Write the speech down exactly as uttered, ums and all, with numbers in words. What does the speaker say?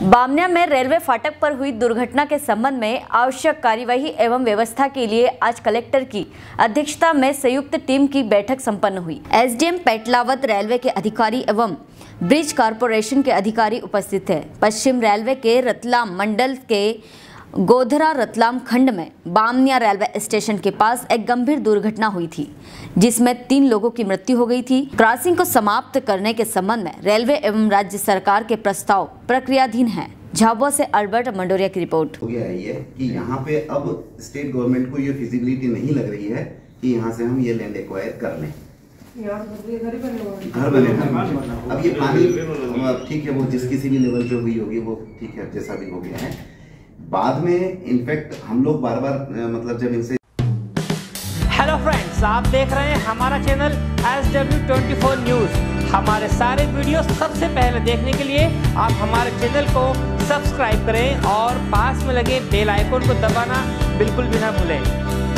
बामनिया में रेलवे फाटक पर हुई दुर्घटना के संबंध में आवश्यक कार्यवाही एवं व्यवस्था के लिए आज कलेक्टर की अध्यक्षता में संयुक्त टीम की बैठक संपन्न हुई। एसडीएम पेटलावत, रेलवे के अधिकारी एवं ब्रिज कॉरपोरेशन के अधिकारी उपस्थित थे। पश्चिम रेलवे के रतलाम मंडल के गोधरा रतलाम खंड में बामनिया रेलवे स्टेशन के पास एक गंभीर दुर्घटना हुई थी, जिसमें तीन लोगों की मृत्यु हो गई थी। क्रॉसिंग को समाप्त करने के संबंध में रेलवे एवं राज्य सरकार के प्रस्ताव प्रक्रियाधीन है। झाबुआ से अल्बर्ट मंडोरिया की रिपोर्ट। हो गया ये कि यहाँ पे अब स्टेट गवर्नमेंट को ये फिजिबिलिटी नहीं लग रही है कि यहाँ से हम ये लैंड एक्वायर कर लें, घर बने। अब ये पानी ठीक है, वो जिस किसी भी लेवल पे हुई होगी वो ठीक है, जैसा भी हो गया है। बाद में इनफैक्ट हम लोग बार बार मतलब जब इनसे। हेलो फ्रेंड्स, आप देख रहे हैं हमारा channel S W twenty four news. हमारे सारे वीडियो सबसे पहले देखने के लिए आप हमारे चैनल को सब्सक्राइब करें और पास में लगे बेल आइकन को दबाना बिल्कुल भी ना भूलें।